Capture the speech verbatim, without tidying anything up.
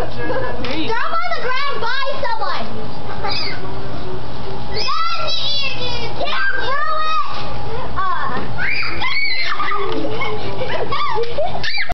Throw him on the ground by someone. Yeah, throw it. Uh.